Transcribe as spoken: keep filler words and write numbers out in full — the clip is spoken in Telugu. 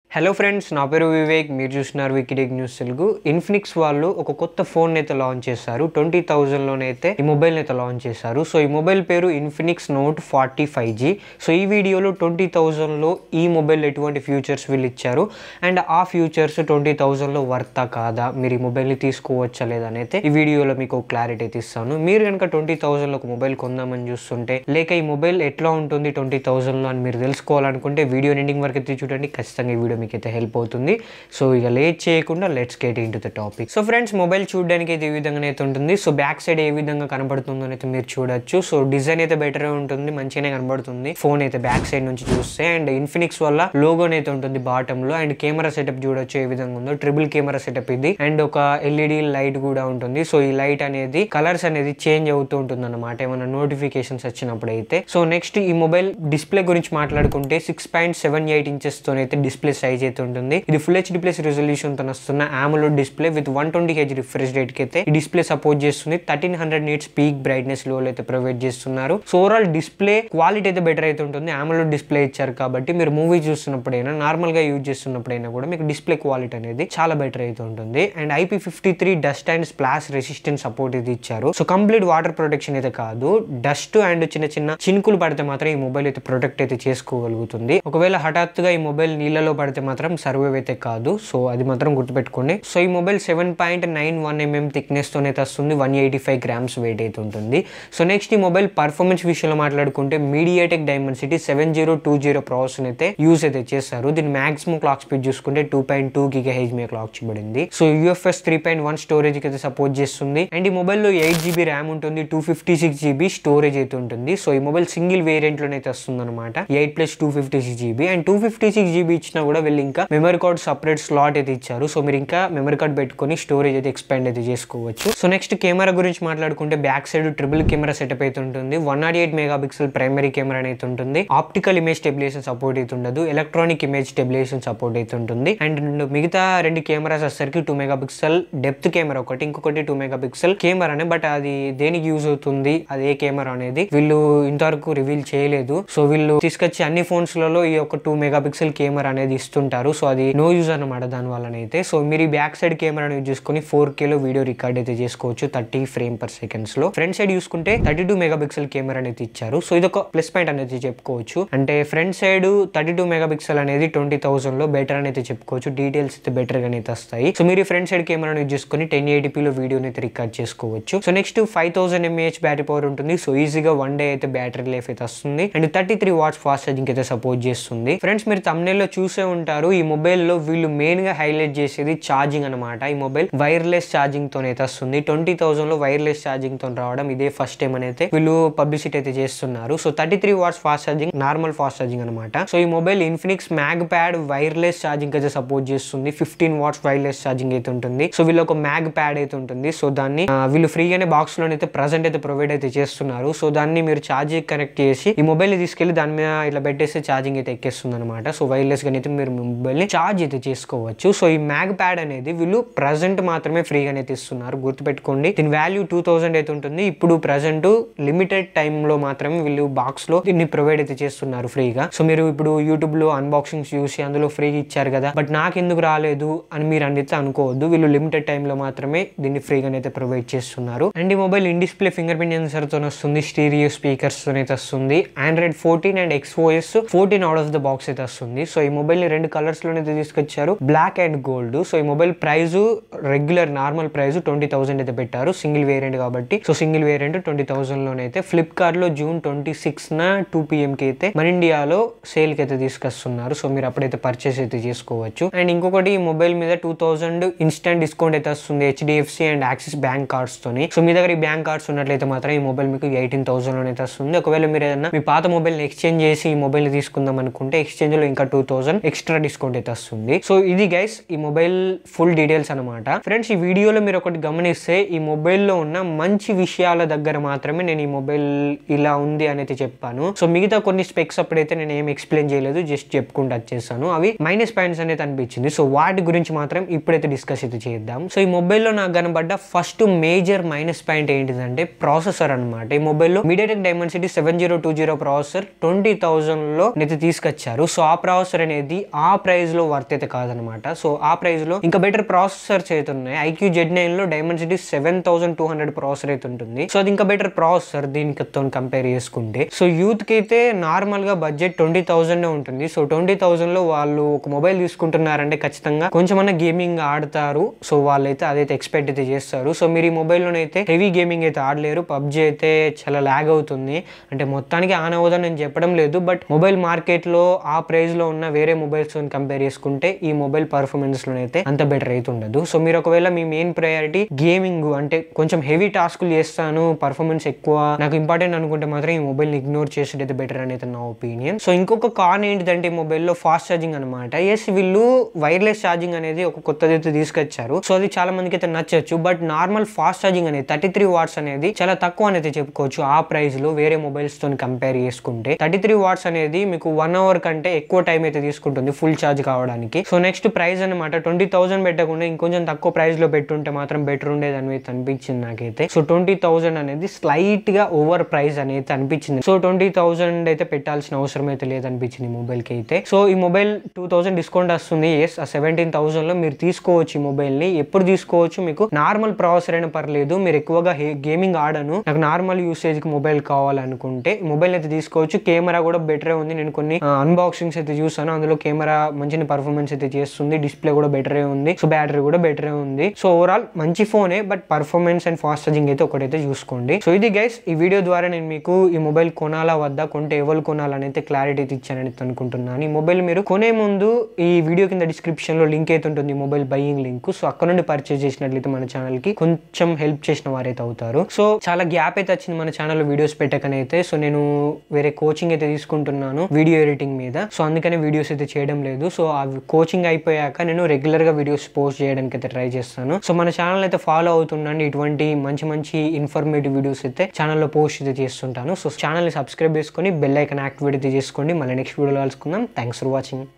హలో ఫ్రెండ్స్, నా పేరు వివేక్. మీరు చూస్తున్నారు వికీటెక్ న్యూస్ తెలుగు. ఇన్ఫినిక్స్ వాళ్ళు ఒక కొత్త ఫోన్ అయితే లాంచ్ చేశారు. ట్వంటీ థౌజండ్లోనైతే ఈ మొబైల్ అయితే లాంచ్ చేశారు. సో ఈ మొబైల్ పేరు Infinix note forty five G. So ఈ వీడియోలో ట్వంటీ థౌజండ్లో ఈ మొబైల్ ఎటువంటి ఫ్యూచర్స్ వీళ్ళు ఇచ్చారు అండ్ ఆ ఫ్యూచర్స్ ట్వంటీ థౌజండ్లో వర్తా కాదా, మీరు ఈ మొబైల్ని తీసుకోవచ్చా లేదనైతే ఈ వీడియోలో మీకు క్లారిటీ అయితే ఇస్తాను. మీరు కనుక ట్వంటీ థౌజండ్లో ఒక మొబైల్ కొందామని చూస్తుంటే, లేక ఈ మొబైల్ ఎట్లా ఉంటుంది ట్వంటీ థౌజండ్లో అని మీరు తెలుసుకోవాలనుకుంటే వీడియో ఎండింగ్ వరకు అయితే చూడండి. ఖచ్చితంగా ఈ వీడియో మీకు అయితే హెల్ప్ అవుతుంది. సో ఇక లేట్ చేయకుండా let's get into the topic. So friends, mobile చూడడానికి అయితే ఈ విధంగా అయితే ఉంటుంది. సో బ్యాక్ సైడ్ ఏ విధంగా కనబడుతుందో అయితే మీరు చూడొచ్చు. సో డిజైన్ అయితే బెటర్ ఉంటుంది, మంచిగానే కనబడుతుంది ఫోన్ అయితే బ్యాక్ సైడ్ నుంచి చూస్తే. అండ్ ఇన్ఫినిక్స్ వల్ల లోగోన్ అయితే ఉంటుంది బాటమ్ లో. అండ్ కెమెరా సెటప్ చూడొచ్చు ఏ విధంగా ఉందో. ట్రిపుల్ కెమెరా సెటప్ ఇది. అండ్ ఒక ఎల్ఈడి లైట్ కూడా ఉంటుంది. సో ఈ లైట్ అనేది కలర్స్ అనేది చేంజ్ అవుతూ ఉంటుంది అన్నమాట ఏమైనా నోటిఫికేషన్స్ వచ్చినప్పుడు అయితే. సో నెక్స్ట్ ఈ మొబైల్ డిస్ప్లే గురించి మాట్లాడుకుంటే six point seven eight inches తో అయితే డిస్ప్లే సైజ్ అయితే ఉంటుంది. ఇది ఫుల్ హెచ్డి ప్లస్ రిజల్యూషన్ తో వస్తున్న AMOLED display with one twenty H refresh rate కి అయితే ఈ డిస్ప్లే సపోర్ట్ చేస్తుంది. Thirteen hundred nits peak brightness లో అయితే ప్రొవైడ్ చేస్తున్నారు. సో ఓవరాల్ డిస్ప్లే క్వాలిటీ అయితే బెటర్ అయితే ఉంటుంది. AMOLED డిస్ప్లే ఇచ్చారు కాబట్టి మీరు మూవీ చూస్తున్నప్పుడైనా నార్మల్ గా యూజ్ చేస్తున్నప్పుడైనా కూడా మీకు డిస్ప్లే క్వాలిటీ అనేది చాలా బెటర్ అయితే ఉంటుంది. And IP fifty three dust and splash resistant support ఇది ఇచ్చారు. సో కంప్లీట్ వాటర్ ప్రొటెక్షన్ అయితే కాదు, డస్ట్ అండ్ చిన్న చిన్న చినుకులు పడితే మాత్రం ఈ మొబైల్ అయితే ప్రొటెక్ట్ అయితే చేసుకోగలుగుతుంది. ఒకవేళ హఠాత్తుగా ఈ మొబైల్ నీళ్ళలో పడితే మాత్రం సర్వైవ్ అయితే కాదు. సో అది మాత్రం గుర్తుపెట్టుకోండి. సో ఈ mobile seven point nine one mm thickness తోనే వస్తుంది. One eighty five grams weight అయితే ఉంటుంది. సో నెక్స్ట్ ఈ మొబైల్ పర్ఫార్మెన్స్ విషయంలో మాట్లాడుకుంటే MediaTek Dimensity seven zero two zero processor అయితే యూజ్ అయితే చేస్తారు. దీని మాక్సిమం క్లాక్ స్పీడ్ చూసుకుంటే two point two giga H మీద క్లాక్ చేయబడింది. So UFS three point one storage అయితే సపోర్ట్ చేస్తుంది. అండ్ ఈ మొబైల్ లో ఎయిట్ జీబీ ర్యామ్ ఉంటుంది, two fifty six GB storage అయితే ఉంటుంది. సో ఈ మొబైల్ సింగిల్ వేరియంట్ లోనైతే వస్తుంది అనమాట. Eight plus two fifty six GB and two fifty six GB ఇచ్చినా కూడా వీళ్ళు ఇంకా మెమరీ కార్డ్ సపరేట్ స్లాట్ అయితే ఇచ్చారు. సో మీరు ఇంకా మెమరీ కార్డ్ పెట్టుకొని స్టోరేజ్ అయితే ఎక్స్పాండ్ అయితే చేసుకోవచ్చు. సో నెక్స్ట్ కెమెరా గురించి మాట్లాడుకుంటే back side triple camera setup అయితే ఉంటుంది. One nought eight mega pixel primary camera అయితే ఉంటుంది. ఆప్టికల్ ఇమేజ్ స్టెబిలైజేషన్ సపోర్ట్ అయితే ఉండదు. ఎలక్ట్రానిక్ ఇమేజ్ స్టెబిలైజేషన్ సపోర్ట్ అయితే ఉంటుంది. అండ్ మిగతా రెండు కెమెరాస్ వచ్చేసరికి two mega pixel depth camera ఒకటి, ఇంకొకటి టూ మెగా పిక్సెల్ కెమెరానే. బట్ అది దేనికి యూజ్ అవుతుంది, అది ఏ కెమెరా అనేది వీళ్ళు ఇంతవరకు రివీల్ చేయలేదు. సో వీళ్ళు తీసుకొచ్చి అన్ని ఫోన్స్ లలో ఈ ఒక టూ మెగా పిక్సెల్ కెమెరా అనేది ఇస్తుంటారు. సో అది నో యూజ్ అనమాట దాని వల్ల అయితే. సో మీరు ఈ బ్యాక్ సైడ్ కెమెరాని యూజ్ చేసుకుని ఫోర్ కే లో వీడియో రికార్డ్ అయితే చేసుకోవచ్చు థర్టీ ఫ్రేమ్ పర్ సెకండ్స్ లో. ఫ్రంట్ సైడ్ చూసుకుంటే thirty two mega pixel camera అనేది ఇచ్చారు. సో ఇది ఒక ప్లస్ పాయింట్ అనేది చెప్పుకోవచ్చు. అంటే front side thirty two mega pixel అనేది ట్వంటీ థౌసండ్ లో బెటర్ అనేది చెప్పుకోవచ్చు. డీటెయిల్స్ అయితే బెటర్ గా అయితే వస్తాయి. సో మీరు ఫ్రంట్ సైడ్ కెమెరాని యూజ్ చేసుకుని టెన్ ఎయిటీ లో వీడియోని అయితే రికార్డ్ చేసుకోవచ్చు. So next five thousand mAh battery power ఉంటుంది. సో ఈజీగా వన్ డే అయితే బ్యాటరీ లైఫ్ అయితే వస్తుంది. And thirty three watts fast charging అయితే సపోర్ట్ చేస్తుంది. ఫ్రెండ్స్, మీరు thumbnail లో చూసే ఉంటారు, ఈ మొబైల్ లో వీళ్ళు మెయిన్ గా హైలైట్ చేసేది ఛార్జింగ్ అనమాట. ఈ మొబైల్ వైర్లెస్ ఛార్జింగ్ తోనైతే వస్తుంది. ట్వంటీ థౌసండ్ లో వైర్లెస్ ఛార్జింగ్ తో రావడం ఇదే ఫస్ట్ టైం అనేది వీళ్ళు పబ్లిసిటీ అయితే చేస్తున్నారు. So thirty three watts fast charging, normal fast charging అనమాట. సో ఈ mobile Infinix mag pad wireless charging అయితే సపోర్ట్ చేస్తుంది. ఫిఫ్టీన్ వాట్స్ వైర్లెస్ ఛార్జింగ్ అయితే ఉంటుంది. సో వీళ్ళు ఒక మ్యాగ్ ప్యాడ్ అయితే ఉంటుంది. సో దాన్ని వీళ్ళు ఫ్రీగానే బాక్స్ లో అయితే ప్రజెంట్ అయితే ప్రొవైడ్ అయితే చేస్తున్నారు. సో దాన్ని మీరు ఛార్జింగ్ కనెక్ట్ చేసి ఈ మొబైల్ ని తీసుకెళ్లి దాని మీద ఇలా పెట్టేస్తే ఛార్జింగ్ అయితే ఎక్కేస్తుంది అనమాట. సో వైర్లెస్ గా అయితే మీరు మొబైల్ ని ఛార్జ్ అయితే చేసుకోవచ్చు. సో ఈ మ్యాగ్ ప్యాడ్ అనేది వీళ్ళు ప్రజెంట్ మాత్రమే ఫ్రీగా అయితే ఇస్తున్నారు. గుర్తుపెట్టుకోండి, దీని వాల్యూ టూ థౌసండ్ అయితే ఉంటుంది. ఇప్పుడు ప్రజెంట్ లిమిటెడ్ టైమ్ లో మాత్రమే వీళ్ళు బాక్స్ లో దీన్ని ప్రొవైడ్ అయితే చేస్తున్నారు ఫ్రీగా. సో మీరు ఇప్పుడు యూట్యూబ్ లో అన్బాక్సింగ్స్ చూసి అందులో ఫ్రీగా ఇచ్చారు కదా, బట్ నాకు ఎందుకు రాలేదు అని మీరు అనేది అనుకోవద్దు. వీళ్ళు లిమిటెడ్ టైమ్ లో మాత్రమే దీన్ని ఫ్రీగా అయితే ప్రొవైడ్ చేస్తున్నారు. అండ్ ఈ mobile in display finger print sensor తో వస్తుంది. స్టీరియో స్పీకర్స్ తో అయితే వస్తుంది. Android fourteen and XOS fourteen out of the box అయితే వస్తుంది. సో ఈ మొబైల్ ని రెండు కలర్స్ లోనే తీసుకొచ్చారు, బ్లాక్ అండ్ గోల్డ్. సో ఈ mobile price regular normal price twenty thousand అయితే పెట్టారు, సింగిల్ వేరియంట్ కాబట్టి. So single variant twenty thousand లోనైతే ఫ్లిప్కార్ట్ లో జూన్ ట్వంటీ సిక్స్ న టూ పిఎం కి అయితే మన ఇండియాలో సేల్ కి అయితే తీసుకొస్తున్నారు. సో మీరు అప్పుడైతే పర్చేస్ అయితే చేసుకోవచ్చు. అండ్ ఇంకొకటి ఈ మొబైల్ మీద టూ థౌసండ్ ఇన్స్టెంట్ డిస్కౌంట్ అయితే వస్తుంది HDFC and Axis bank cards తోని. సో మీ దగ్గర ఈ బ్యాంక్ కార్డ్స్ ఉన్నట్లయితే మాత్రం ఈ మొబైల్ మీకు ఎయిటీన్ థౌసండ్ లోనైతే వస్తుంది. ఒకవేళ మీరు ఏదైనా మీ పాత మొబైల్ ని ఎక్స్చేంజ్ చేసి ఈ మొబైల్ ని తీసుకుందాం అనుకుంటే ఎక్స్చేంజ్ లో ఇంకా టూ థౌసండ్ ఎక్స్ట్రా డిస్కౌంట్ అయితే వస్తుంది. సో ఇది గైస్ ఈ మొబైల్ ఫుల్ డీటెయిల్స్ అనమాట. ఫ్రెండ్స్, ఈ వీడియోలో మీరు ఒకటి గమనిస్తే ఈ మొబైల్ లో ఉన్న మంచి విషయాల దగ్గర మాత్రమే నేను ఈ మొబైల్ ఇలా ఉంది అనేది చెప్పాను. సో మిగతా కొన్ని స్పెక్స్ అప్పుడైతే నేను ఏం ఎక్స్ప్లెయిన్ చేయలేదు, జస్ట్ చెప్పుకుంటూ వచ్చేసాను. అవి మైనస్ పాయింట్స్ అనేది అనిపించింది. సో వాటి గురించి మాత్రం ఇప్పుడైతే డిస్కస్ అయితే చేద్దాం. సో ఈ మొబైల్లో నాకు కనబడ్డ ఫస్ట్ మేజర్ మైనస్ పాయింట్ ఏంటిదంటే ప్రాసెసర్ అనమాట. ఈ మొబైల్లో MediaTek Dimensity seven zero two zero processor twenty thousand లో అయితే తీసుకొచ్చారు. సో ఆ ప్రాసెసర్ అనేది ఆ ప్రైస్ లో వర్త్ అయితే కాదనమాట. సో ఆ ప్రైస్ లో ఇంకా బెటర్ ప్రాసెసర్స్ అయితే ఉన్నాయి. ఐక్యూ జెడ్ నైన్ లో Dimensity seven thousand two hundred processor అయితే ఉంటుంది. సో అది ఇంకా బెటర్ ప్రాసెసర్ దీనితో కంపేర్ చేసుకుంటే. సో యూత్ కి అయితే నార్మల్ గా బడ్జెట్ ట్వంటీ థౌసండ్ ఉంటుంది. సో ట్వంటీ థౌసండ్ లో వాళ్ళు ఒక మొబైల్ తీసుకుంటున్నారంటే ఖచ్చితంగా కొంచెమన్నా గేమింగ్ ఆడతారు. సో వాళ్ళైతే అదైతే ఎక్స్పెక్ట్ అయితే చేస్తారు. సో మీరు ఈ మొబైల్ లోనైతే హెవీ గేమింగ్ అయితే ఆడలేరు. పబ్జీ అయితే చాలా లాగ్ అవుతుంది. అంటే మొత్తానికి ఆన్ అవ్వదని నేను చెప్పడం లేదు, బట్ మొబైల్ మార్కెట్ లో ఆ ప్రైస్ లో ఉన్న వేరే మొబైల్స్ తో కంపేర్ చేసుకుంటే ఈ మొబైల్ పర్ఫార్మెన్స్ లోనైతే అంత బెటర్ అయితే ఉండదు. సో మీరు ఒకవేళ మీ మెయిన్ ప్రయారిటీ గేమింగ్ అంటే కొంచెం హెవీ టాస్కులు చేస్తాను, పర్ఫార్మెన్స్ ఎక్కువ నాకు ఇంపార్టెంట్ అనుకుంటే మాత్రం ఈ మొబైల్ ని ఇగ్నోర్ చేసేటైతే బెటర్ అనేది నా ఒపీనియన్. సో ఇంకొక కాన్ ఏంటిదంటే ఈ మొబైల్లో ఫాస్ట్ ఛార్జింగ్ అనమాట. ఎస్ వీళ్ళు వైర్లెస్ ఛార్జింగ్ అనేది ఒక కొత్తది అయితే తీసుకొచ్చారు. సో అది చాలా మందికి అయితే నచ్చచ్చు. బట్ నార్మల్ ఫాస్ట్ ఛార్జింగ్ అనేది థర్టీ త్రీ వాట్స్ అనేది చాలా తక్కువ అనేది చెప్పుకోవచ్చు ఆ ప్రైస్ లో వేరే మొబైల్స్ తో కంపేర్ చేసుకుంటే. థర్టీ త్రీ వాట్స్ అనేది మీకు వన్ అవర్ కంటే ఎక్కువ టైం అయితే తీసుకుంటుంది ఫుల్ ఛార్జ్ కావడానికి. సో నెక్స్ట్ ప్రైస్ అనమాట ట్వంటీ థౌసండ్ పెట్టకుండా ఇంకొంచెం తక్కువ ప్రైస్ లో పెట్టుంటే మాత్రం బెటర్ ఉండేది అనేది అనిపించింది నాకైతే. సో ట్వంటీ థౌసండ్ అనేది స్లైట్ గా ఓవర్ ప్రైస్ అనేది అనిపించింది. సో ట్వంటీ థౌసండ్ అయితే పెట్టాల్సిన అవసరం అయితే లేదనిపించింది ఈ మొబైల్ కి అయితే. సో ఈ మొబైల్ టూ థౌసండ్ డిస్కౌంట్ వస్తుంది. ఎస్ ఆ సెవెంటీన్ థౌసండ్ లో మీరు తీసుకోవచ్చు ఈ మొబైల్ ని. ఎప్పుడు తీసుకోవచ్చు, మీకు నార్మల్ ప్రాసెసర్ అయినా పర్లేదు, మీరు ఎక్కువగా గేమింగ్ ఆడను, నాకు నార్మల్ యూసేజ్ కి మొబైల్ కావాలనుకుంటే మొబైల్ అయితే తీసుకోవచ్చు. కెమెరా కూడా బెటరే ఉంది. నేను కొన్ని అన్బాక్సింగ్స్ అయితే చూసాను, అందులో కెమెరా మంచి పర్ఫార్మెన్స్ అయితే చేస్తుంది. డిస్ప్లే కూడా బెటరే ఉంది. సో బ్యాటరీ కూడా బెటరే ఉంది. సో ఓవరాల్ మంచి ఫోనే, but performance and fast charging అయితే ఒకటైతే చూసుకోండి. సో ఇది గైస్ ఈ వీడియో ద్వారా నేను మీకు ఈ మొబైల్ కొనాలా వద్దా, కొంటే ఎవరు కొనాలని అయితే క్లారిటీ అయితే ఇచ్చానని అనుకుంటున్నాను. ఈ మొబైల్ మీరు కొనే ముందు ఈ వీడియో కింద డిస్క్రిప్షన్ లో లింక్ అయితే ఉంటుంది, మొబైల్ బయింగ్ లింక్. సో అక్కడ నుండి పర్చేజ్ చేసినట్లయితే మన ఛానల్ కి కొంచెం హెల్ప్ చేసిన వారైతే అవుతారు. సో చాలా గ్యాప్ అయితే వచ్చింది మన ఛానల్లో వీడియోస్ పెట్టకనైతే. సో నేను వేరే కోచింగ్ అయితే తీసుకుంటున్నాను వీడియో ఎడిటింగ్ మీద. సో అందుకనే వీడియోస్ అయితే చేయడం లేదు. సో ఆ కోచింగ్ అయిపోయాక నేను రెగ్యులర్ గా వీడియోస్ పోస్ట్ చేయడానికి అయితే ట్రై చేస్తాను. సో మన ఛానల్ అయితే ఫాలో అవుతుండండి. ఇటువంటి మంచి మంచి ఇన్ఫర్మేటివ్ వీడియోస్ అయితే ఛానల్లో పోస్ట్ అయితే చేస్తుంటాను. సో ఛానల్ ని సబ్స్క్రైబ్ చేసుకొని బెల్ ఐకాన్ యాక్టివేట్ అయితే చేసుకోండి. మళ్ళీ నెక్స్ట్ వీడియోలో కలుసుకుందాం. Thanks for watching.